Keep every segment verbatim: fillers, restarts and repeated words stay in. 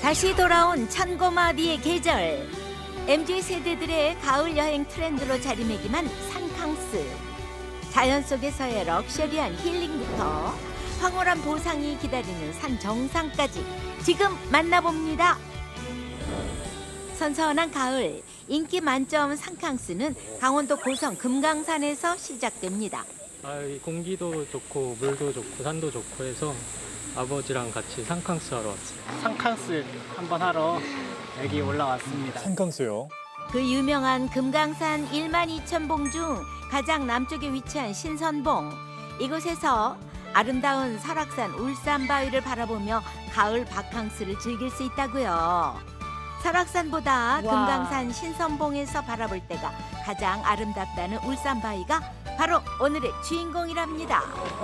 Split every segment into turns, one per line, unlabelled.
다시 돌아온 천고마비의 계절. 엠지 세대들의 가을 여행 트렌드로 자리매김한 산캉스. 자연 속에서의 럭셔리한 힐링부터 황홀한 보상이 기다리는 산 정상까지 지금 만나봅니다. 선선한 가을, 인기 만점 산캉스는 강원도 고성 금강산에서 시작됩니다.
아, 이 공기도 좋고 물도 좋고 산도 좋고 해서 아버지랑 같이 산캉스 하러 왔어요.
산캉스 한번 하러 여기 올라왔습니다.
산캉스요?
그 유명한 금강산 일만 이천 봉 중 가장 남쪽에 위치한 신선봉. 이곳에서 아름다운 설악산 울산바위를 바라보며 가을 바캉스를 즐길 수 있다고요. 설악산보다 금강산 신선봉에서 바라볼 때가 가장 아름답다는 울산바위가 바로 오늘의 주인공이랍니다.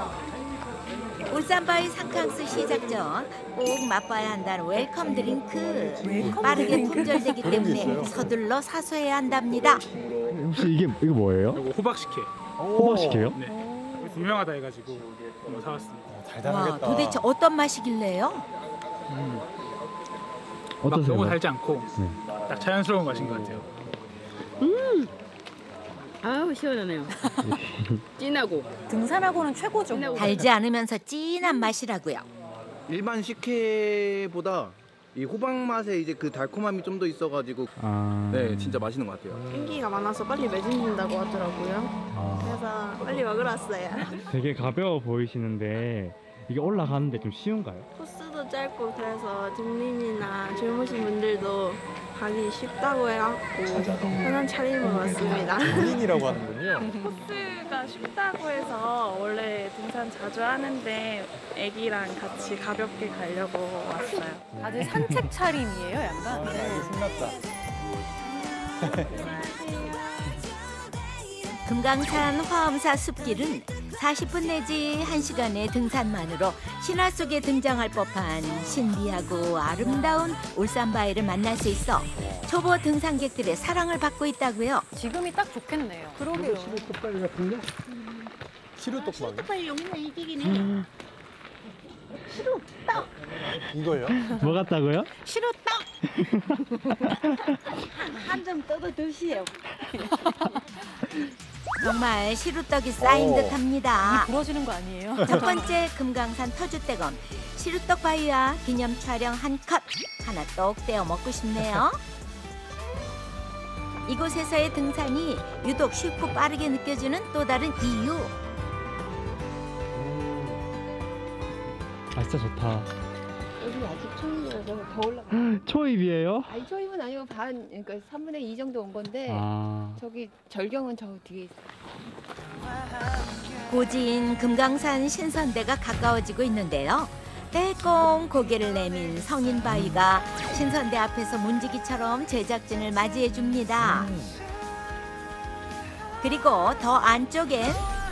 울산바위 산캉스 시작 전 꼭 맛봐야 한다는 웰컴 드링크.
웰컴
빠르게
드링크?
품절되기 때문에 서둘러 사소해야 한답니다.
혹시 이게 이거 뭐예요?
이거 호박식혜.
호박식혜요?
네. 여기서 유명하다 해가지고 한번 사왔습니다.
달달하겠다.
와, 도대체 어떤 맛이길래요?
음. 막
어떠세요?
너무 달지 않고
네.
딱 자연스러운 맛인 것 같아요.
아우 시원하네요. 진하고.
등산하고는 최고죠.
달지 않으면서 진한 맛이라고요.
일반 식혜보다 이 호박 맛에 이제 그 달콤함이 좀 더 있어가지고
아...
네 진짜 맛있는 것 같아요.
인기가 많아서 빨리 매진된다고 하더라고요.
아...
그래서 빨리 먹으러 왔어요.
되게 가벼워 보이시는데 이게 올라가는데 좀 쉬운가요?
코스도 짧고 그래서 등린이나 젊으신 분들도 가기 쉽다고 해갖고 편한 차림으로 왔습니다.
본인이라고 하는군요.
코스가 쉽다고 해서 원래 등산 자주 하는데 애기랑 같이 가볍게 가려고 왔어요.
다들 산책 차림이에요, 약간.
네. 신났다.
금강산 화엄사 숲길은 사십 분 내지 한 시간의 등산만으로 신화 속에 등장할 법한 신비하고 아름다운 울산바위를 만날 수 있어 초보 등산객들의 사랑을 받고 있다고요.
지금이 딱 좋겠네요. 그러게요.
시루떡바위 같은데?
시루떡바위?
시루떡바위 여기 있네, 이기기네. 시루떡!
이거요?
뭐 같다고요?
시루떡! 한 점 떠도 드시오.
정말 시루떡이 쌓인
오.
듯합니다.
부러지는 거 아니에요?
첫 번째 금강산 터줏대감 시루떡 바위와 기념 촬영 한 컷 하나 똑 떼어 먹고 싶네요. 이곳에서의 등산이 유독 쉽고 빠르게 느껴지는 또 다른 이유.
아 진짜 좋다.
여기 아직 초입이라서 더 올라가.
초입이에요?
아니 초입은 아니고 반, 그러니까 삼분의 이 정도 온 건데
아...
저기 절경은 저 뒤에 있어.
고지인 금강산 신선대가 가까워지고 있는데요. 떼꽁 고개를 내민 성인 바위가 신선대 앞에서 문지기처럼 제작진을 맞이해 줍니다. 그리고 더 안쪽엔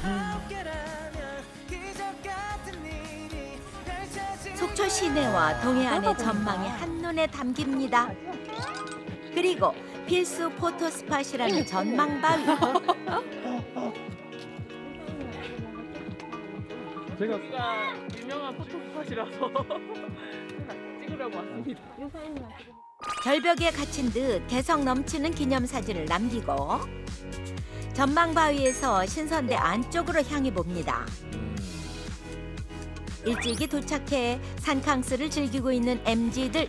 속초 시내와 동해안의 전망이 한눈에 담깁니다. 그리고 필수 포토 스팟이라는 전망바위.
제가
유명한 포토스팟이라서 찍으려고 왔습니다.
절벽에 갇힌 듯 개성 넘치는 기념사진을 남기고 전망바위에서 신선대 안쪽으로 향해 봅니다. 일찍이 도착해 산캉스를 즐기고 있는 엠지들.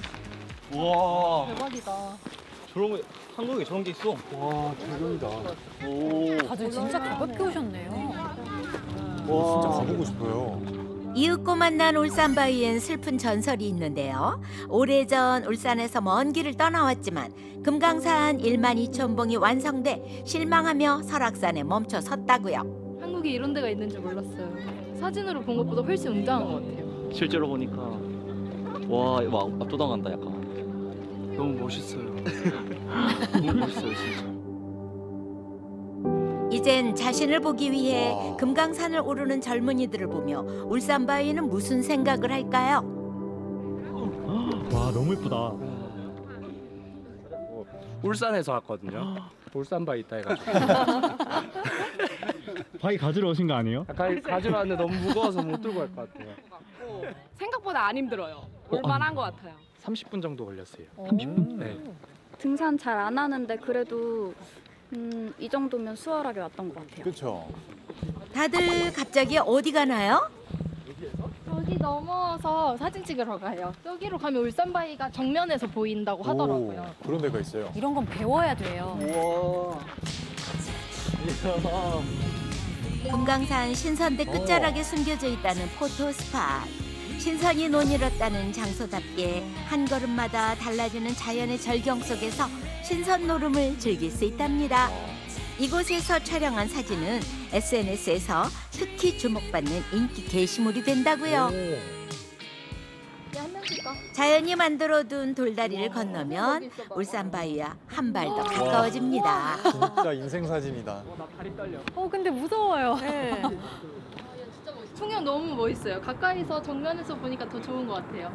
와
대박이다.
저런 거 한국에 저런 게 있어.
와 대박이다.
오.
다들 진짜 가볍게 오셨네요.
와 진짜 가보고 싶어요.
이윽고 만난 울산바위엔 슬픈 전설이 있는데요. 오래전 울산에서 먼 길을 떠나왔지만 금강산 일만 이천 봉이 완성돼 실망하며 설악산에 멈춰 섰다고요.
한국에 이런 데가 있는 줄 몰랐어요. 사진으로 본 것보다 훨씬 웅장한 것 같아요.
실제로 보니까 와 이거 막 압도당한다 약간. 너무 멋있어요. 너무 멋있어요 진짜.
이젠 자신을 보기 위해
와.
금강산을 오르는 젊은이들을 보며 울산바위는 무슨 생각을 할까요?
와 너무 예쁘다.
울산에서 왔거든요. 울산바위 있다 해가지고.
바위 가지러 오신 거 아니에요?
가, 가지러 왔는데 너무 무거워서 못 들고 갈 것 같아요.
생각보다 안 힘들어요. 올만한 것 같아요.
삼십 분 정도 걸렸어요.
삼십 분?
네.
등산 잘 안 하는데 그래도 음, 이 정도면 수월하게 왔던 것 같아요.
그렇죠.
다들 갑자기 어디 가나요?
저기 넘어서 사진 찍으러 가요. 저기로 가면 울산바위가 정면에서 보인다고 하더라고요.
오, 그런 데가 있어요.
이런 건 배워야 돼요.
우와.
금강산 신선대 끝자락에 숨겨져 있다는 포토 스팟. 신선이 논이었다는 장소답게 한 걸음마다 달라지는 자연의 절경 속에서 신선 노름을 즐길 수 있답니다. 이곳에서 촬영한 사진은 에스엔에스에서 특히 주목받는 인기 게시물이 된다고요. 자연이 만들어둔 돌다리를 건너면 울산바위와 한 발 더 가까워집니다.
진짜 인생 사진이다.
어 근데 무서워요.
네.
풍경 너무 멋있어요. 가까이서 정면에서 보니까 더 좋은 것 같아요.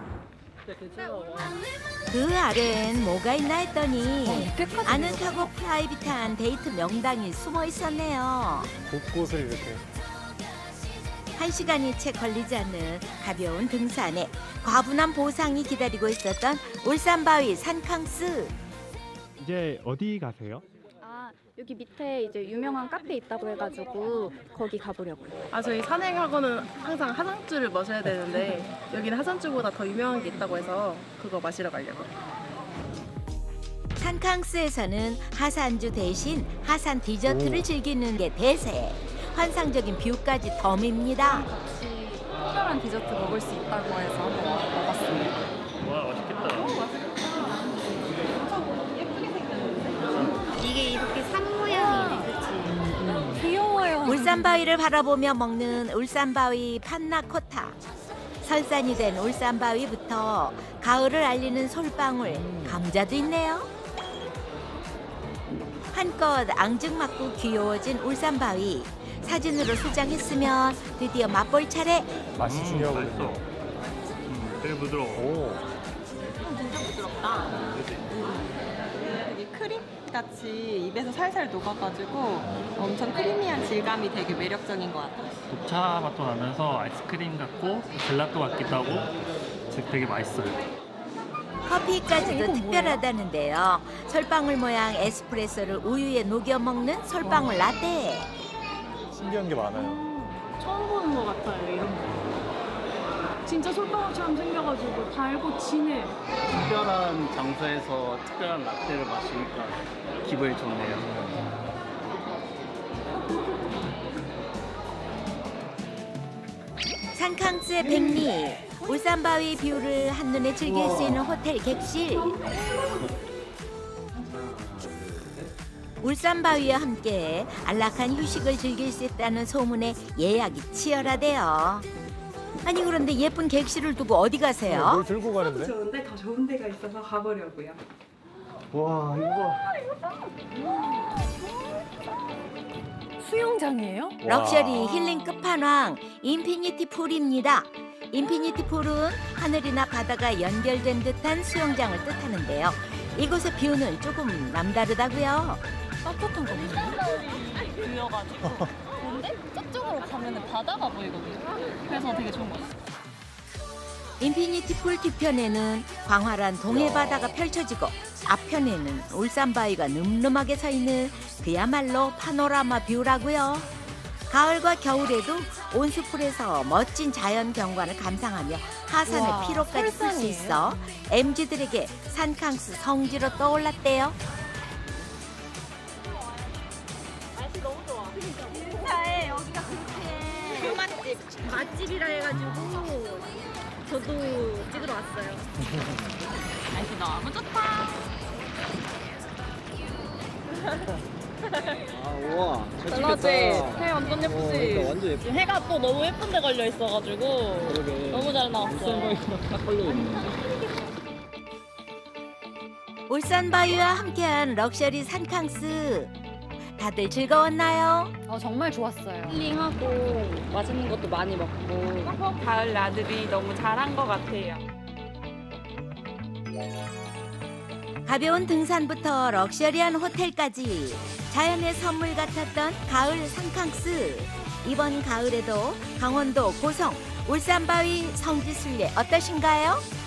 그 아래엔 뭐가 있나 했더니
이때까지
아늑하고 프라이빗한 데이트 명당이 숨어 있었네요.
곳곳을 이렇게.
한 시간이 채 걸리지 않는 가벼운 등산에 과분한 보상이 기다리고 있었던 울산바위 산캉스.
이제 어디 가세요?
아, 여기 밑에 이제 유명한 카페 있다고 해가지고 거기 가보려고요.
아 저희 산행하고는 항상 하산주를 마셔야 되는데 여기는 하산주보다 더 유명한 게 있다고 해서 그거 마시러 가려고요.
산캉스에서는 하산주 대신 하산 디저트를
오.
즐기는 게 대세. 환상적인 뷰까지 덤입니다.
같이 특별한 디저트 먹을 수 있다고 해서 한번 먹었습니다.
와 맛있겠다.
이게 이렇게 산 모양이네, 그렇지?
귀여워요.
울산바위를 바라보며 먹는 울산바위 판나코타. 설산이 된 울산바위부터 가을을 알리는 솔방울, 감자도 있네요. 한껏 앙증맞고 귀여워진 울산바위. 사진으로 소장했으면 드디어 맛볼 차례.
맛이 중요하거든요.
음, 되게 부드러워.
오.
진짜 부드럽다. 되게 크림 같이 입에서 살살 녹아가지고 엄청 크리미한 질감이 되게 매력적인 것 같아요.
녹차 맛도 나면서 아이스크림 같고 젤라또 같기도 하고 되게 맛있어요.
커피까지도 특별하다는데요. 솔방울 모양 에스프레소를 우유에 녹여 먹는 솔방울 라떼.
신기한 게 많아요.
처음 보는 것 같아요, 이런 거. 진짜 솔방울처럼 생겨가지고 달고 진해.
특별한 장소에서 특별한 라떼를 마시니까 기분이 좋네요.
산캉스의 백리. 울산바위 뷰를 한눈에 즐길 수 있는 호텔 객실. 울산바위와 함께 안락한 휴식을 즐길 수 있다는 소문에 예약이 치열하대요. 아니 그런데 예쁜 객실을 두고 어디 가세요?
뭘 들고 가는데?
좋은데 더 좋은 데가 있어서 가보려고요.
와 이거
수영장이에요?
럭셔리 힐링 끝판왕 인피니티 풀입니다. 인피니티 풀은 하늘이나 바다가 연결된 듯한 수영장을 뜻하는데요. 이곳의 뷰는 조금 남다르다고요.
따뜻한 거 보이네.
비어가지고. 근데 저쪽으로 가면 바다가 보이거든요. 그래서 되게 좋은 것 같아요.
인피니티 풀 뒤편에는 광활한 동해 바다가 펼쳐지고 앞편에는 울산바위가 늠름하게 서 있는 그야말로 파노라마 뷰라고요. 가을과 겨울에도 온수풀에서 멋진 자연 경관을 감상하며 하산의
우와,
피로까지 풀 수 있어 엠지들에게 산캉스 성지로 떠올랐대요.
날씨 너무 좋아. 인사에 여기가 그렇게 뷰맛집 맛집이라 해가지고 저도 찍으러 왔어요.
날씨 너무 좋다.
아 우와 잘
잘나지?
찍혔다.
해 완전 예쁘지?
어, 그러니까 완전 예쁘.
해가 또 너무 예쁜 데 걸려 있어가지고
그러게.
너무 잘 나왔어요.
울산바위가 딱 걸려 있네.
울산바위와 함께한 럭셔리 산캉스. 다들 즐거웠나요?
어, 정말 좋았어요.
힐링하고 맛있는 것도 많이 먹고
가을 나들이 너무 잘한 것 같아요.
가벼운 등산부터 럭셔리한 호텔까지 자연의 선물 같았던 가을 산캉스. 이번 가을에도 강원도 고성 울산바위 성지순례 어떠신가요?